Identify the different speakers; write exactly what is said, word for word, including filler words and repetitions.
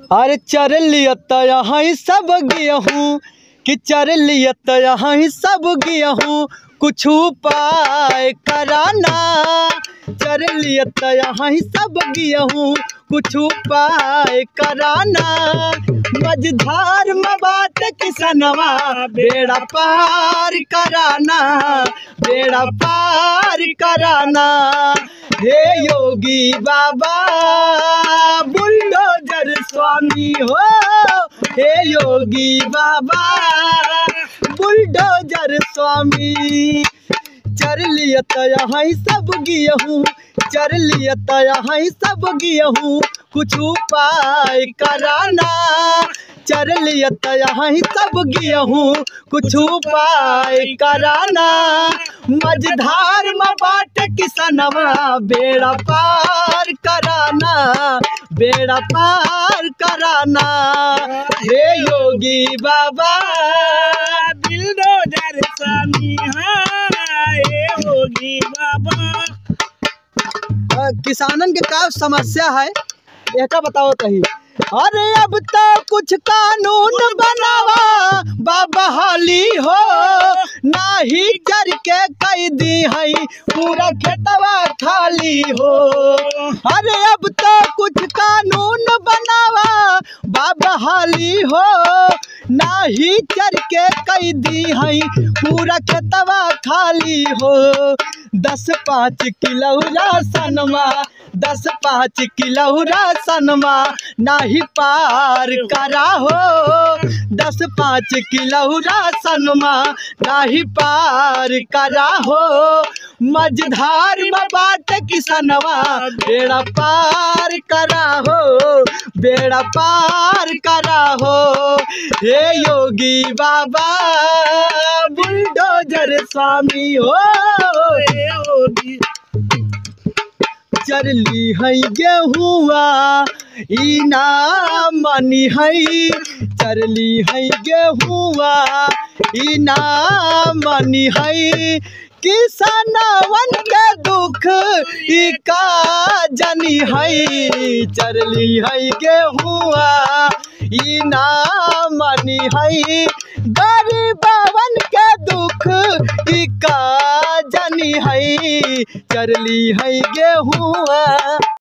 Speaker 1: अरे चर लियत यहाँ सब गेहूँ कि चर लियत यहाँ सब गेहूँ कुछ उपाय कराना। चर लियत यहाँ सब गेहूँ कुछ उपाय कराना। मझधार में बात किसनवा बेड़ा पार कराना, बेड़ा पार कराना। हे योगी बाबा बुलडोजर स्वामी हो, हे योगी बाबा बुलडोजर स्वामी। चर लियत यहाँ सब गेहूँ, चर लियत यहाँ सब गेहूँ कुछ उपाय कराना। चर लियत यहाँ सब गेहूँ कुछ उपाय कराना। मझधार में बाट किसनवा बेड़ा पार कराना, बेड़ा पार कराना। हे योगी बाबा
Speaker 2: बुलडोजर स्वामी हे योगी बाबा।
Speaker 1: किसानन के का समस्या है एक बताओ तही। अरे अब तो कुछ कानून बनावा बाबा हाली हो, नाही चर के कैदी है पूरा खेतवा खाली हो। अरे अब तो कुछ कानून बनावा बाबा हाली हो, नाही चर के कैदी है पूरा खेतवा खाली हो। दस पाँच किलौरा सनमा, दस पाँच किलौरा सनमा नाही पार करा हो। दस पाँच किलौरा सनमा नाही पार करा हो। मझधार में बाट किसनवा बेड़ा पार करा हो, बेड़ा पार करा हो। हे योगी बाबा बुलडोजर स्वामी हो,
Speaker 2: हे योगी।
Speaker 1: चरली है गेहुआ इना मनी है, चरली है गेहुआ इना मनी है। किसानवन के दुख इका जनी है, चरली है गेहुआ इना मनी है। गरीबवन के दुख इका जनी है, चरली है गेहुआ।